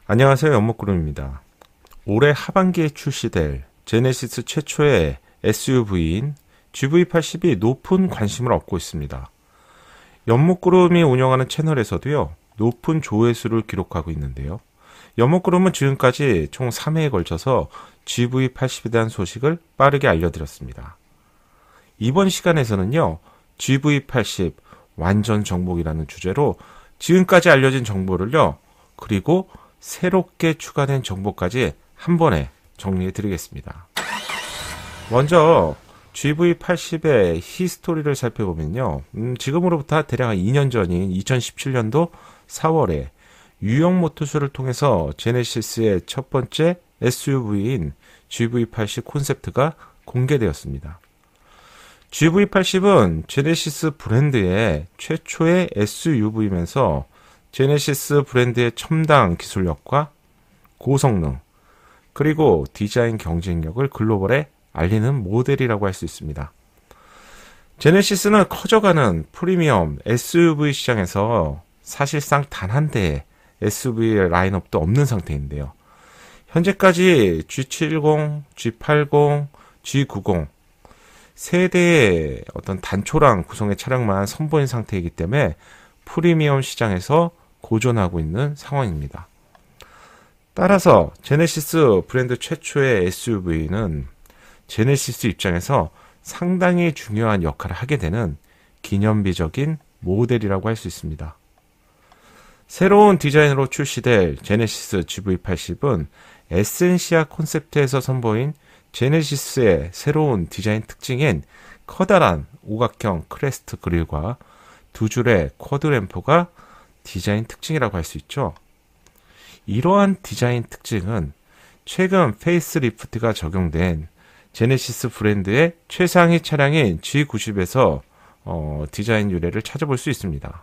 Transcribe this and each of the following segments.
안녕하세요. 연목구름입니다. 올해 하반기에 출시될 제네시스 최초의 SUV인 GV80이 높은 관심을 얻고 있습니다. 연목구름이 운영하는 채널에서도요, 높은 조회수를 기록하고 있는데요. 연목구름은 지금까지 총 3회에 걸쳐서 GV80에 대한 소식을 빠르게 알려드렸습니다. 이번 시간에서는요, GV80 완전 정복이라는 주제로 지금까지 알려진 정보를요, 그리고 새롭게 추가된 정보까지 한 번에 정리해 드리겠습니다. 먼저 GV80의 히스토리를 살펴보면요. 지금으로부터 대략 2년 전인 2017년도 4월에 유형 모터쇼를 통해서 제네시스의 첫 번째 SUV인 GV80 콘셉트가 공개되었습니다. GV80은 제네시스 브랜드의 최초의 SUV이면서 제네시스 브랜드의 첨단 기술력과 고성능, 그리고 디자인 경쟁력을 글로벌에 알리는 모델이라고 할 수 있습니다. 제네시스는 커져가는 프리미엄 SUV 시장에서 사실상 단 한 대의 SUV 라인업도 없는 상태인데요. 현재까지 G70, G80, G90 세 대의 어떤 단초랑 구성의 차량만 선보인 상태이기 때문에 프리미엄 시장에서 고전하고 있는 상황입니다. 따라서 제네시스 브랜드 최초의 SUV는 제네시스 입장에서 상당히 중요한 역할을 하게 되는 기념비적인 모델이라고 할 수 있습니다. 새로운 디자인으로 출시될 제네시스 GV80은 에센시아 콘셉트에서 선보인 제네시스의 새로운 디자인 특징인 커다란 오각형 크레스트 그릴과 두 줄의 쿼드 램프가 디자인 특징이라고 할 수 있죠. 이러한 디자인 특징은 최근 페이스리프트가 적용된 제네시스 브랜드의 최상위 차량인 G90에서 디자인 유래를 찾아볼 수 있습니다.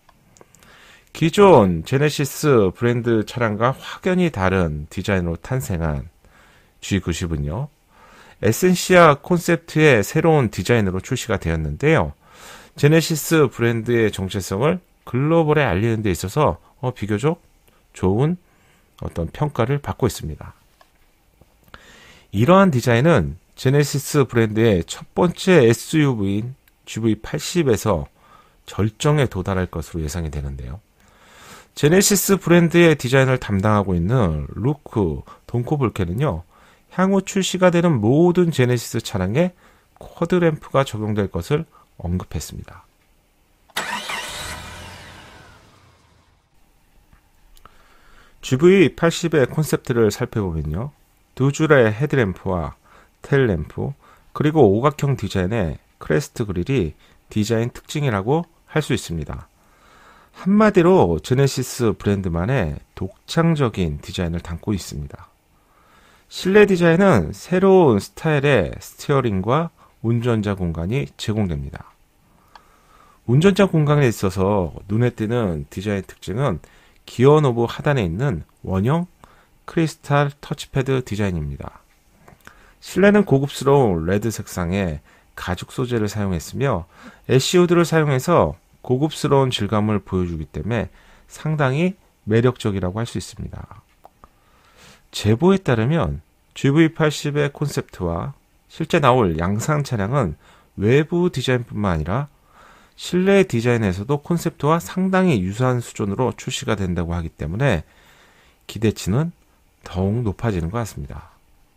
기존 제네시스 브랜드 차량과 확연히 다른 디자인으로 탄생한 G90은요, 에센시아 콘셉트의 새로운 디자인으로 출시가 되었는데요. 제네시스 브랜드의 정체성을 글로벌에 알리는 데 있어서 비교적 좋은 어떤 평가를 받고 있습니다. 이러한 디자인은 제네시스 브랜드의 첫 번째 SUV인 GV80에서 절정에 도달할 것으로 예상이 되는데요. 제네시스 브랜드의 디자인을 담당하고 있는 루크 돈코볼케는요, 향후 출시가 되는 모든 제네시스 차량에 쿼드 램프가 적용될 것을 언급했습니다. GV80의 콘셉트를 살펴보면요, 두 줄의 헤드램프와 테일램프, 그리고 오각형 디자인의 크레스트 그릴이 디자인 특징이라고 할 수 있습니다. 한마디로 제네시스 브랜드만의 독창적인 디자인을 담고 있습니다. 실내 디자인은 새로운 스타일의 스티어링과 운전자 공간이 제공됩니다. 운전자 공간에 있어서 눈에 띄는 디자인 특징은 기어 노브 하단에 있는 원형 크리스탈 터치패드 디자인입니다. 실내는 고급스러운 레드 색상의 가죽 소재를 사용했으며 애쉬우드를 사용해서 고급스러운 질감을 보여주기 때문에 상당히 매력적이라고 할 수 있습니다. 제보에 따르면 GV80의 콘셉트와 실제 나올 양산 차량은 외부 디자인뿐만 아니라 실내 디자인에서도 콘셉트와 상당히 유사한 수준으로 출시가 된다고 하기 때문에 기대치는 더욱 높아지는 것 같습니다.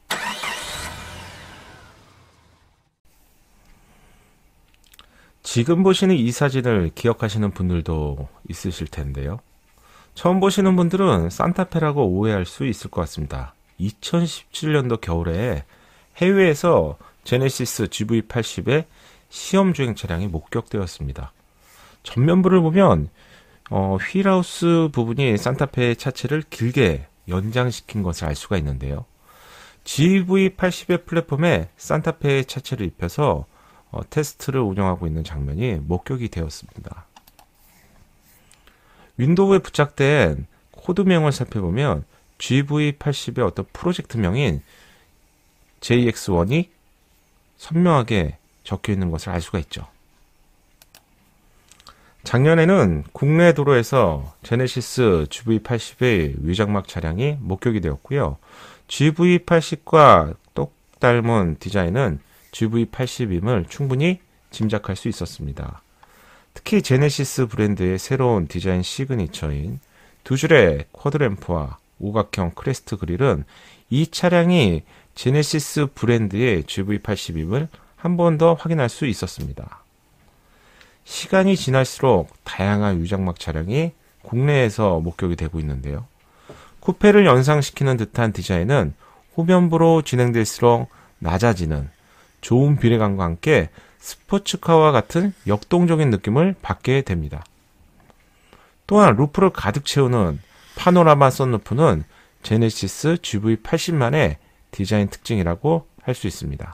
지금 보시는 이 사진을 기억하시는 분들도 있으실 텐데요. 처음 보시는 분들은 산타페라고 오해할 수 있을 것 같습니다. 2017년도 겨울에 해외에서 제네시스 GV80의 시험 주행 차량이 목격되었습니다. 전면부를 보면 휠하우스 부분이 산타페의 차체를 길게 연장시킨 것을 알 수가 있는데요. GV80의 플랫폼에 산타페의 차체를 입혀서 테스트를 운영하고 있는 장면이 목격이 되었습니다. 윈도우에 부착된 코드명을 살펴보면 GV80의 어떤 프로젝트명인 JX1이 선명하게 적혀 있는 것을 알 수가 있죠. 작년에는 국내 도로에서 제네시스 GV80의 위장막 차량이 목격이 되었고요. GV80과 똑 닮은 디자인은 GV80임을 충분히 짐작할 수 있었습니다. 특히 제네시스 브랜드의 새로운 디자인 시그니처인 두 줄의 쿼드램프와 오각형 크레스트 그릴은 이 차량이 제네시스 브랜드의 GV80임을 한 번 더 확인할 수 있었습니다. 시간이 지날수록 다양한 위장막 차량이 국내에서 목격이 되고 있는데요. 쿠페를 연상시키는 듯한 디자인은 후면부로 진행될수록 낮아지는 좋은 비례감과 함께 스포츠카와 같은 역동적인 느낌을 받게 됩니다. 또한 루프를 가득 채우는 파노라마 썬루프는 제네시스 GV80만의 디자인 특징이라고 할 수 있습니다.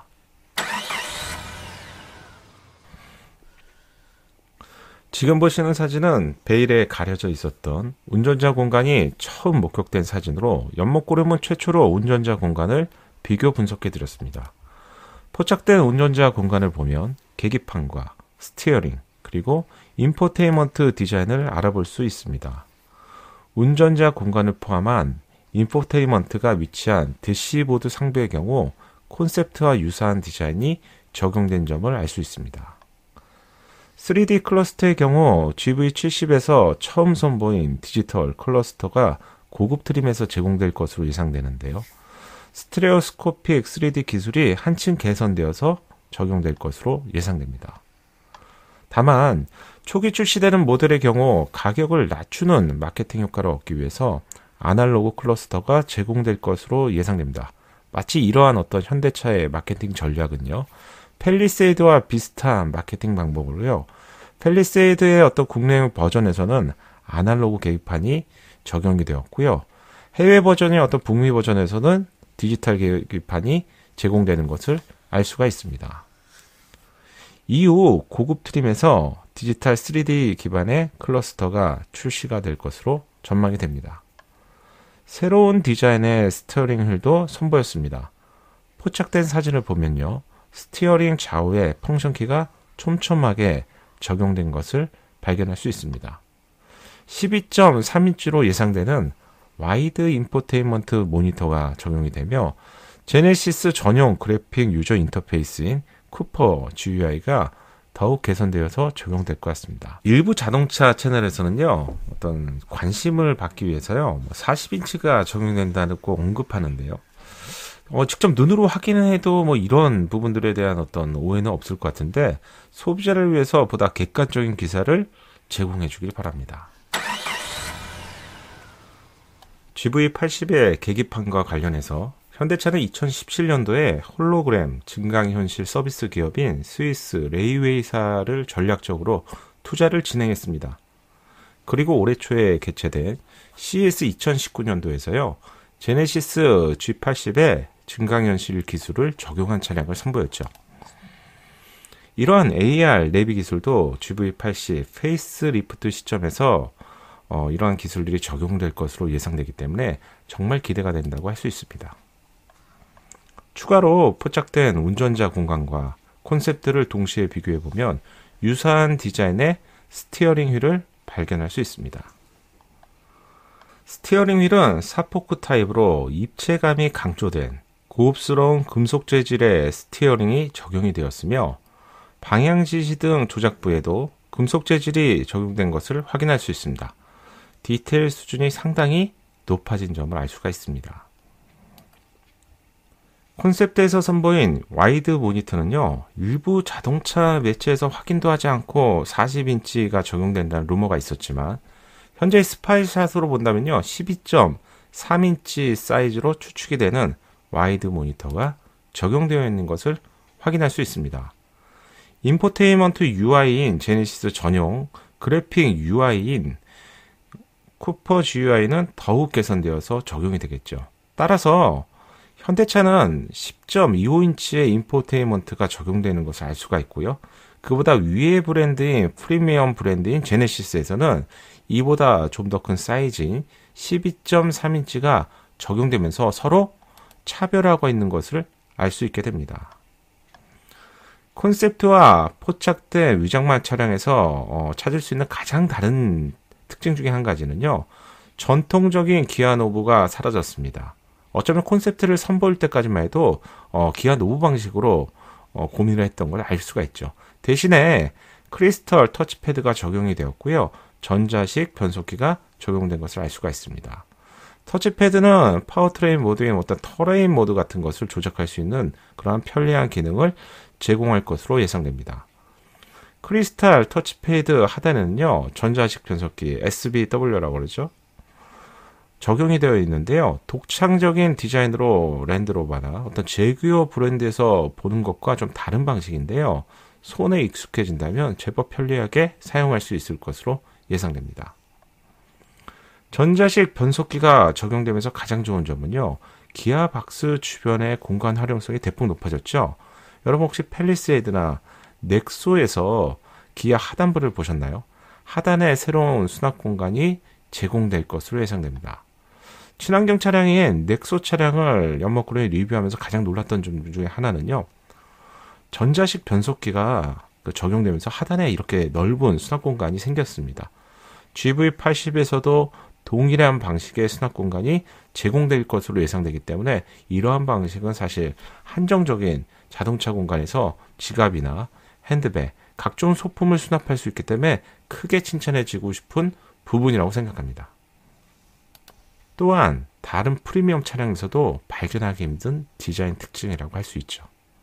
지금 보시는 사진은 베일에 가려져 있었던 운전자 공간이 처음 목격된 사진으로 연목고름은 최초로 운전자 공간을 비교 분석해 드렸습니다. 포착된 운전자 공간을 보면 계기판과 스티어링 그리고 인포테인먼트 디자인을 알아볼 수 있습니다. 운전자 공간을 포함한 인포테인먼트가 위치한 대시보드 상부의 경우 콘셉트와 유사한 디자인이 적용된 점을 알 수 있습니다. 3D 클러스터의 경우 GV70에서 처음 선보인 디지털 클러스터가 고급 트림에서 제공될 것으로 예상되는데요. 스테레오스코픽 3D 기술이 한층 개선되어서 적용될 것으로 예상됩니다. 다만 초기 출시되는 모델의 경우 가격을 낮추는 마케팅 효과를 얻기 위해서 아날로그 클러스터가 제공될 것으로 예상됩니다. 마치 이러한 어떤 현대차의 마케팅 전략은요. 팰리세이드와 비슷한 마케팅 방법으로요. 팰리세이드의 어떤 국내 버전에서는 아날로그 계기판이 적용이 되었고요. 해외 버전의 어떤 북미 버전에서는 디지털 계기판이 제공되는 것을 알 수가 있습니다. 이후 고급 트림에서 디지털 3D 기반의 클러스터가 출시가 될 것으로 전망이 됩니다. 새로운 디자인의 스티어링 휠도 선보였습니다. 포착된 사진을 보면요. 스티어링 좌우에 펑션키가 촘촘하게 적용된 것을 발견할 수 있습니다. 12.3인치로 예상되는 와이드 인포테인먼트 모니터가 적용이 되며 제네시스 전용 그래픽 유저 인터페이스인 쿠퍼 GUI가 더욱 개선되어서 적용될 것 같습니다. 일부 자동차 채널에서는요, 어떤 관심을 받기 위해서요, 40인치가 적용된다고 언급하는데요. 직접 눈으로 확인해도 이런 부분들에 대한 어떤 오해는 없을 것 같은데, 소비자를 위해서 보다 객관적인 기사를 제공해 주길 바랍니다. GV80의 계기판과 관련해서 현대차는 2017년도에 홀로그램 증강현실 서비스 기업인 스위스 레이웨이사를 전략적으로 투자를 진행했습니다. 그리고 올해 초에 개최된 CES 2019년도에서요. 제네시스 G80에 증강현실 기술을 적용한 차량을 선보였죠. 이러한 AR 내비 기술도 GV80 페이스리프트 시점에서 이러한 기술들이 적용될 것으로 예상되기 때문에 정말 기대가 된다고 할 수 있습니다. 추가로 포착된 운전자 공간과 콘셉트를 동시에 비교해보면 유사한 디자인의 스티어링 휠을 발견할 수 있습니다. 스티어링 휠은 사포크 타입으로 입체감이 강조된 고급스러운 금속 재질의 스티어링이 적용이 되었으며 방향 지시 등 조작부에도 금속 재질이 적용된 것을 확인할 수 있습니다. 디테일 수준이 상당히 높아진 점을 알 수가 있습니다. 콘셉트에서 선보인 와이드 모니터는요, 일부 자동차 매체에서 확인도 하지 않고 40인치가 적용된다는 루머가 있었지만, 현재 스파이샷으로 본다면요, 12.3인치 사이즈로 추측이 되는 와이드 모니터가 적용되어 있는 것을 확인할 수 있습니다. 인포테인먼트 UI인 제네시스 전용 그래픽 UI인 쿠퍼 GUI는 더욱 개선되어서 적용이 되겠죠. 따라서 현대차는 10.25인치의 인포테인먼트가 적용되는 것을 알 수가 있고요. 그보다 위의 브랜드인 프리미엄 브랜드인 제네시스에서는 이보다 좀 더 큰 사이즈인 12.3인치가 적용되면서 서로 차별화가 있는 것을 알 수 있게 됩니다. 콘셉트와 포착된 위장만 차량에서 찾을 수 있는 가장 다른 특징 중에 한 가지는요. 전통적인 기아 노브가 사라졌습니다. 어쩌면 콘셉트를 선보일 때까지만 해도 기아 노브 방식으로 고민을 했던 걸 알 수가 있죠. 대신에 크리스털 터치패드가 적용이 되었고요. 전자식 변속기가 적용된 것을 알 수가 있습니다. 터치패드는 파워트레인 모드인 어떤 터레인 모드 같은 것을 조작할 수 있는 그러한 편리한 기능을 제공할 것으로 예상됩니다. 크리스탈 터치패드 하단에는요, 전자식 변속기 SBW라고 그러죠. 적용이 되어 있는데요. 독창적인 디자인으로 랜드로버나 어떤 제규어 브랜드에서 보는 것과 좀 다른 방식인데요. 손에 익숙해진다면 제법 편리하게 사용할 수 있을 것으로 예상됩니다. 전자식 변속기가 적용되면서 가장 좋은 점은요. 기아 박스 주변의 공간 활용성이 대폭 높아졌죠. 여러분 혹시 팰리세이드나 넥소에서 기아 하단부를 보셨나요? 하단에 새로운 수납 공간이 제공될 것으로 예상됩니다. 친환경 차량인 넥소 차량을 연목구름에 리뷰하면서 가장 놀랐던 점 중에 하나는요. 전자식 변속기가 적용되면서 하단에 이렇게 넓은 수납 공간이 생겼습니다. GV80에서도 동일한 방식의 수납 공간이 제공될 것으로 예상되기 때문에 이러한 방식은 사실 한정적인 자동차 공간에서 지갑이나 핸드백, 각종 소품을 수납할 수 있기 때문에 크게 칭찬해주고 싶은 부분이라고 생각합니다. 또한 다른 프리미엄 차량에서도 발견하기 힘든 디자인 특징이라고 할 수 있죠.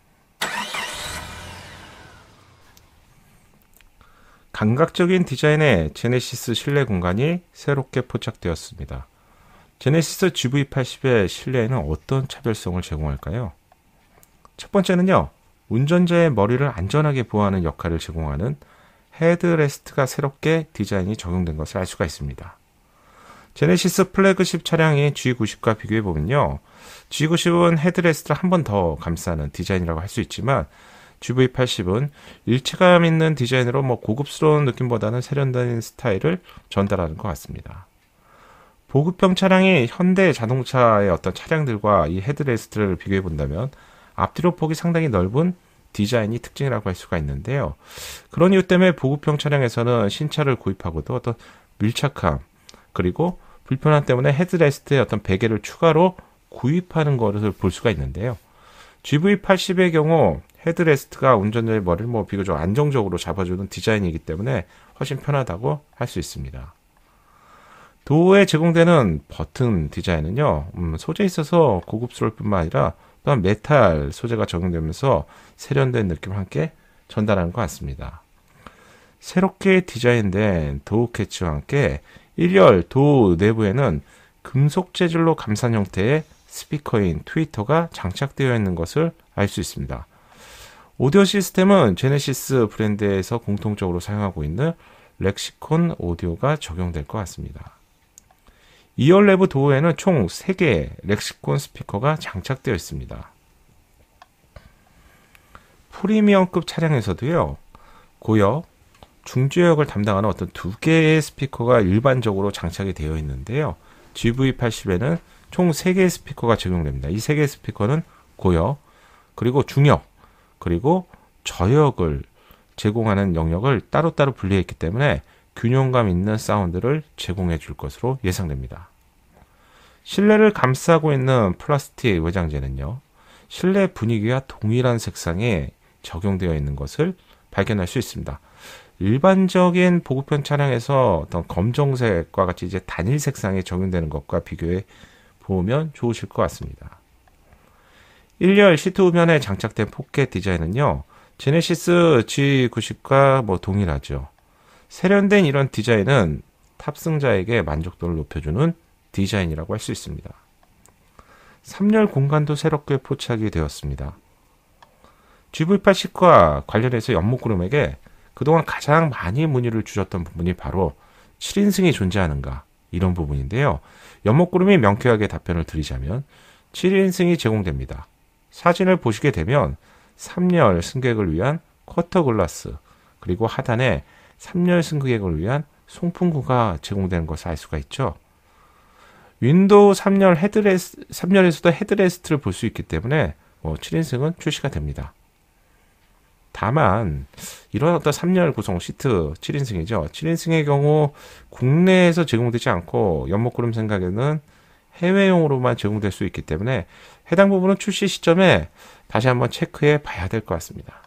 감각적인 디자인의 제네시스 실내 공간이 새롭게 포착되었습니다. 제네시스 GV80의 실내에는 어떤 차별성을 제공할까요? 첫 번째는요. 운전자의 머리를 안전하게 보호하는 역할을 제공하는 헤드레스트가 새롭게 디자인이 적용된 것을 알 수가 있습니다. 제네시스 플래그십 차량인 G90과 비교해보면요. G90은 헤드레스트를 한 번 더 감싸는 디자인이라고 할 수 있지만 GV80은 일체감 있는 디자인으로 고급스러운 느낌보다는 세련된 스타일을 전달하는 것 같습니다. 보급형 차량이 현대 자동차의 어떤 차량들과 이 헤드레스트를 비교해 본다면 앞뒤로 폭이 상당히 넓은 디자인이 특징이라고 할 수가 있는데요. 그런 이유 때문에 보급형 차량에서는 신차를 구입하고도 어떤 밀착함 그리고 불편함 때문에 헤드레스트에 어떤 베개를 추가로 구입하는 것을 볼 수가 있는데요. GV80의 경우 헤드레스트가 운전자의 머리를 비교적 안정적으로 잡아주는 디자인이기 때문에 훨씬 편하다고 할 수 있습니다. 도어에 제공되는 버튼 디자인은요, 소재에 있어서 고급스러울 뿐만 아니라 또한 메탈 소재가 적용되면서 세련된 느낌을 함께 전달하는 것 같습니다. 새롭게 디자인된 도어 캐치와 함께 1열 도어 내부에는 금속 재질로 감싼 형태의 스피커인 트위터가 장착되어 있는 것을 알 수 있습니다. 오디오 시스템은 제네시스 브랜드에서 공통적으로 사용하고 있는 렉시콘 오디오가 적용될 것 같습니다. 2열 내부 도어에는 총 3개의 렉시콘 스피커가 장착되어 있습니다. 프리미엄급 차량에서도요, 고역, 중저역을 담당하는 어떤 2개의 스피커가 일반적으로 장착이 되어 있는데요. GV80에는 총 3개의 스피커가 적용됩니다. 이 3개의 스피커는 고역, 그리고 중역, 그리고 저역을 제공하는 영역을 따로따로 분리했기 때문에 균형감 있는 사운드를 제공해 줄 것으로 예상됩니다. 실내를 감싸고 있는 플라스틱 외장재는요, 실내 분위기와 동일한 색상에 적용되어 있는 것을 발견할 수 있습니다. 일반적인 보급형 차량에서 어떤 검정색과 같이 이제 단일 색상에 적용되는 것과 비교해 보면 좋으실 것 같습니다. 1열 시트 후면에 장착된 포켓 디자인은요, 제네시스 G90과 동일하죠. 세련된 이런 디자인은 탑승자에게 만족도를 높여주는 디자인이라고 할 수 있습니다. 3열 공간도 새롭게 포착이 되었습니다. GV80과 관련해서 연목구름에게 그동안 가장 많이 문의를 주셨던 부분이 바로 7인승이 존재하는가 이런 부분인데요. 연목구름이 명쾌하게 답변을 드리자면 7인승이 제공됩니다. 사진을 보시게 되면 3열 승객을 위한 쿼터 글라스 그리고 하단에 3열 승객을 위한 송풍구가 제공되는 것을 알 수가 있죠. 윈도우 3열에서도 헤드레스트를 볼 수 있기 때문에 7인승은 출시가 됩니다. 다만 이런 어떤 3열 구성 시트 7인승이죠. 7인승의 경우 국내에서 제공되지 않고 연목구름 생각에는 해외용으로만 제공될 수 있기 때문에 해당 부분은 출시 시점에 다시 한번 체크해 봐야 될 것 같습니다.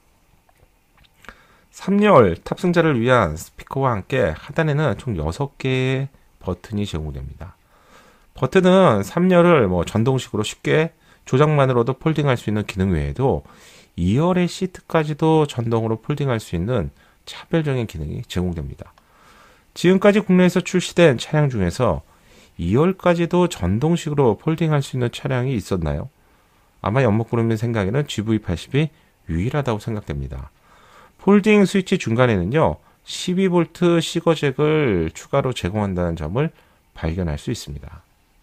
3열 탑승자를 위한 스피커와 함께 하단에는 총 6개의 버튼이 제공됩니다. 버튼은 3열을 전동식으로 쉽게 조작만으로도 폴딩할 수 있는 기능 외에도 2열의 시트까지도 전동으로 폴딩할 수 있는 차별적인 기능이 제공됩니다. 지금까지 국내에서 출시된 차량 중에서 2열까지도 전동식으로 폴딩할 수 있는 차량이 있었나요? 아마 연목구름의 생각에는 GV80이 유일하다고 생각됩니다. 폴딩 스위치 중간에는요, 12V 시거잭을 추가로 제공한다는 점을 발견할 수 있습니다.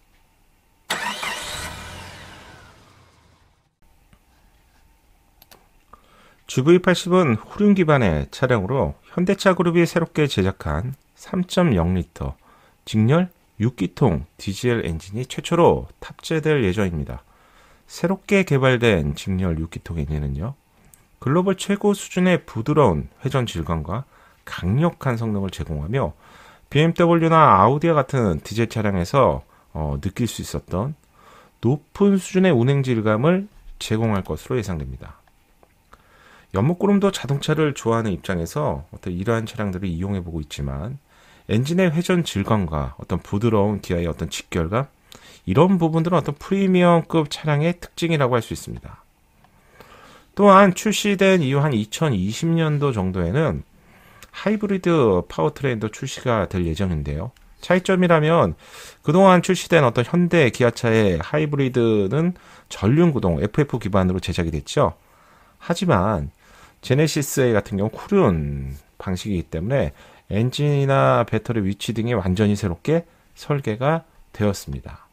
GV80은 후륜 기반의 차량으로 현대차 그룹이 새롭게 제작한 3.0L 직렬 6기통 디젤 엔진이 최초로 탑재될 예정입니다. 새롭게 개발된 직렬 6기통 엔진은요, 글로벌 최고 수준의 부드러운 회전 질감과 강력한 성능을 제공하며 BMW나 아우디와 같은 디젤 차량에서 느낄 수 있었던 높은 수준의 운행 질감을 제공할 것으로 예상됩니다. 연목구름도 자동차를 좋아하는 입장에서 이러한 차량들을 이용해보고 있지만 엔진의 회전 질감과 어떤 부드러운 기아의 어떤 직결감, 이런 부분들은 어떤 프리미엄급 차량의 특징이라고 할 수 있습니다. 또한 출시된 이후 한 2020년도 정도에는 하이브리드 파워트레인도 출시가 될 예정인데요. 차이점이라면 그동안 출시된 어떤 현대 기아차의 하이브리드는 전륜구동 FF 기반으로 제작이 됐죠. 하지만 제네시스 A 같은 경우 후륜 방식이기 때문에 엔진이나 배터리 위치 등이 완전히 새롭게 설계가 되었습니다.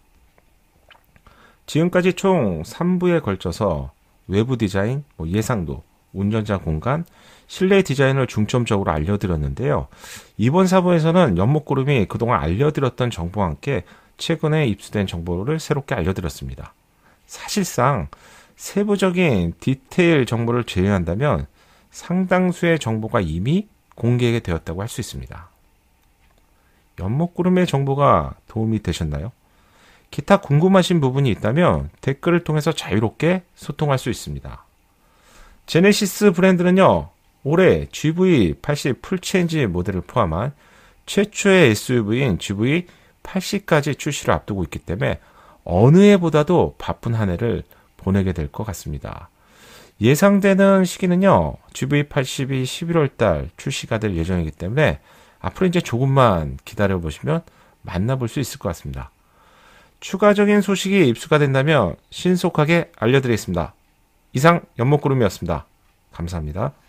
지금까지 총 3부에 걸쳐서 외부 디자인, 예상도, 운전자 공간, 실내 디자인을 중점적으로 알려드렸는데요. 이번 4부에서는 연목구름이 그동안 알려드렸던 정보와 함께 최근에 입수된 정보를 새롭게 알려드렸습니다. 사실상 세부적인 디테일 정보를 제외한다면 상당수의 정보가 이미 공개되었다고 할 수 있습니다. 연목구름의 정보가 도움이 되셨나요? 기타 궁금하신 부분이 있다면 댓글을 통해서 자유롭게 소통할 수 있습니다. 제네시스 브랜드는요, 올해 GV80 풀체인지 모델을 포함한 최초의 SUV인 GV80까지 출시를 앞두고 있기 때문에 어느 해보다도 바쁜 한 해를 보내게 될 것 같습니다. 예상되는 시기는요, GV80이 11월달 출시가 될 예정이기 때문에 앞으로 이제 조금만 기다려 보시면 만나볼 수 있을 것 같습니다. 추가적인 소식이 입수가 된다면 신속하게 알려드리겠습니다. 이상 연목구름이었습니다. 감사합니다.